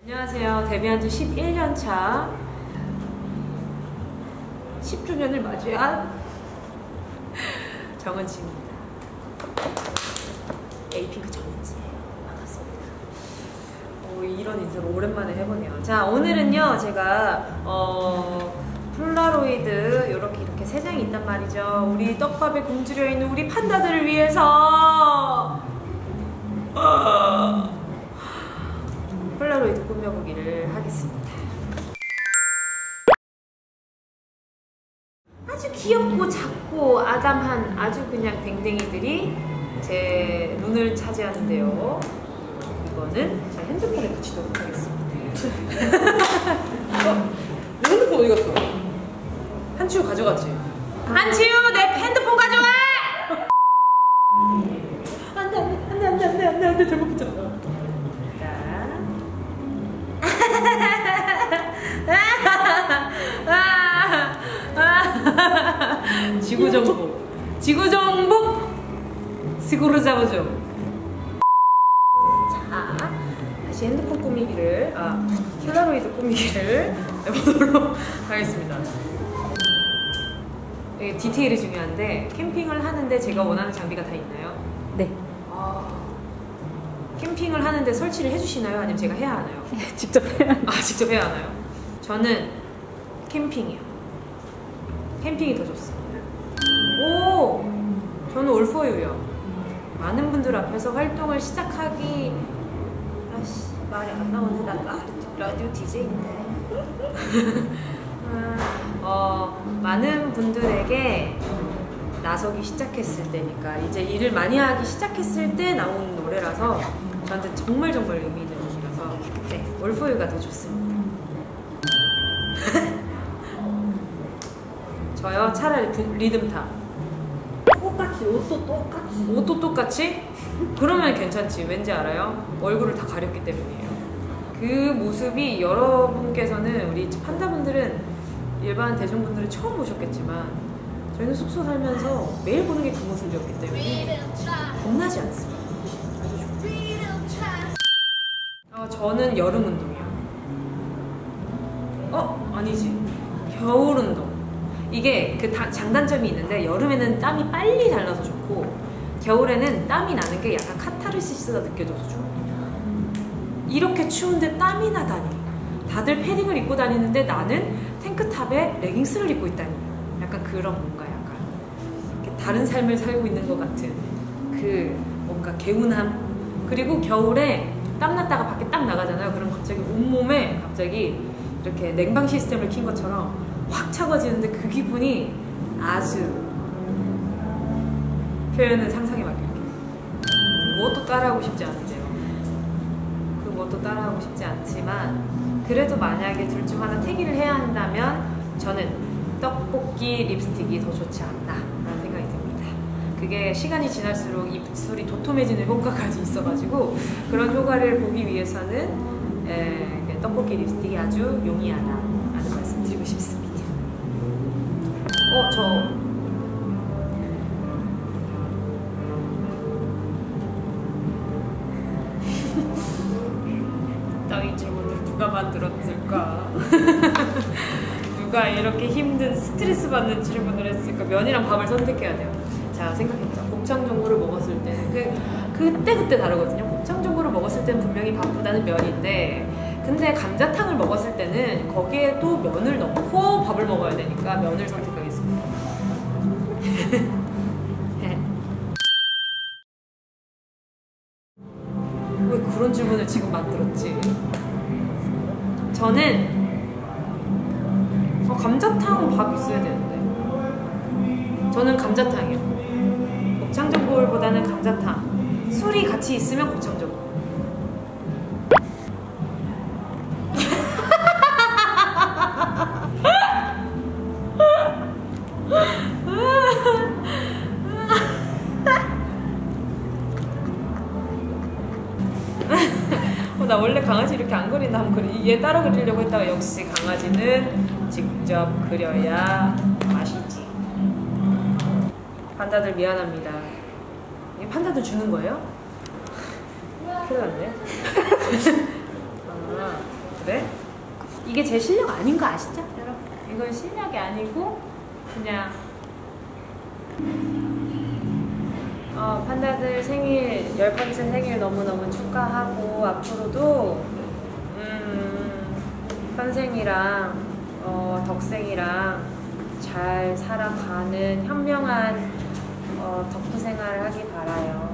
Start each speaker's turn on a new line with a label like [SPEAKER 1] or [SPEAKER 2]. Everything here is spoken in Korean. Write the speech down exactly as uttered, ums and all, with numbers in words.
[SPEAKER 1] 안녕하세요. 데뷔한 지 십일 년 차 십 주년을 맞이한 정은지입니다. 에이핑크 정은지. 반갑습니다. 오, 이런 인사를 오랜만에 해보네요. 자, 오늘은요, 제가, 어, 폴라로이드 이렇게 이렇게 세 장이 있단 말이죠. 우리 떡밥에 굶주려 있는 우리 판다들을 위해서 어, 폴라로이드 꾸며보기를 하겠습니다. 아주 귀엽고 작고 아담한 아주 그냥 댕댕이들이 제 눈을 차지하는데요. 이거는 제 핸드폰에 붙이도록 하겠습니다.
[SPEAKER 2] 어? 내 핸드폰 어디 갔어?
[SPEAKER 1] 한치우 가져갔지? 한치우 내 핸드폰 가져와! 안돼 안돼 안돼 안돼 안돼 안돼 잘못 붙였다. 지구정복 지구정복 스고르 잡아줘. 자, 다시 핸드폰 꾸미기를 아 폴라로이드 꾸미기를 해보도록 하겠습니다. 이게 디테일이 중요한데, 캠핑을 하는데 제가 원하는 장비가 다 있나요?
[SPEAKER 2] 네.
[SPEAKER 1] 아, 캠핑을 하는데 설치를 해주시나요? 아니면 제가 해야 하나요?
[SPEAKER 2] 직접 해야
[SPEAKER 1] 아, 직접 해야 하나요? 저는 캠핑이요. 캠핑이 더 좋습니다. 오! 저는 올포유요. 많은 분들 앞에서 활동을 시작하기... 아씨, 말이 안 나오네. 나 라디오, 라디오 디제이인데. 어, 많은 분들에게 나서기 시작했을 때니까, 이제 일을 많이 하기 시작했을 때 나온 노래라서 저한테 정말 정말 의미 있는 곡이라서, 네, 올포유가 더 좋습니다. 저요? 차라리 리듬타.
[SPEAKER 2] 똑같이, 옷도 똑같이.
[SPEAKER 1] 옷도 똑같이? 그러면 괜찮지. 왠지 알아요? 얼굴을 다 가렸기 때문이에요. 그 모습이 여러분께서는, 우리 판다분들은, 일반 대중분들은 처음 보셨겠지만, 저희는 숙소 살면서 매일 보는 게 그 모습이었기 때문에 겁나지 않습니다. 어, 저는 여름 운동이요. 어? 아니지. 겨울 운동. 이게 그 다, 장단점이 있는데, 여름에는 땀이 빨리 잘 나서 좋고, 겨울에는 땀이 나는 게 약간 카타르시스가 느껴져서 좋습니다. 이렇게 추운데 땀이 나다니. 다들 패딩을 입고 다니는데 나는 탱크탑에 레깅스를 입고 있다니. 약간 그런 뭔가 약간 다른 삶을 살고 있는 것 같은 그 뭔가 개운함. 그리고 겨울에 땀 났다가 밖에 딱 나가잖아요. 그럼 갑자기 온몸에 갑자기 이렇게 냉방 시스템을 킨 것처럼 확 차가워지는데, 그 기분이 아주, 표현은 상상에 맡길게요. 무엇도 따라하고 싶지 않은데요. 그 무엇도 따라하고 싶지 않지만, 그래도 만약에 둘 중 하나 택일을 해야 한다면 저는 떡볶이 립스틱이 더 좋지 않나 라는 생각이 듭니다. 그게 시간이 지날수록 입술이 도톰해지는 효과까지 있어가지고, 그런 효과를 보기 위해서는 에, 떡볶이 립스틱이 아주 용이하다 라는 말씀 드리고 싶습니다. 어, 저 이 질문을 누가 만들었을까? 누가 이렇게 힘든 스트레스 받는 질문을 했을까? 면이랑 밥을 선택해야 돼요. 자, 생각해보자. 곱창 전골을 먹었을 때는 그, 그때 그때 다르거든요. 곱창 전골을 먹었을 때는 분명히 밥보다는 면인데, 근데 감자탕을 먹었을 때는 거기에 또 면을 넣고 밥을 먹어야 되니까 면을 선택하겠습니다. 왜 그런 질문을 지금 만들었지? 저는 어, 감자탕은 밥 있어야 되는데, 저는 감자탕이요. 곱창전골보다는 감자탕. 술이 같이 있으면 곱창전골. 어, 나 원래 강아지 이렇게 안 그린다 하면 그래. 얘 따라 그리려고 했다가, 역시 강아지는 직접 그려야 맛있지. 판다들 미안합니다. 이 판다들 주는 거예요? 큰일 났네. 아. 그래? 이게 제 실력 아닌 거 아시죠? 여러분? 이건 실력이 아니고 그냥 어, 판다들 생일 열 번째 생일 너무너무 축하하고 앞으로도 음, 현생이랑 어, 덕생이랑 잘 살아가는 현명한 어, 덕후 생활을 하기 바라요.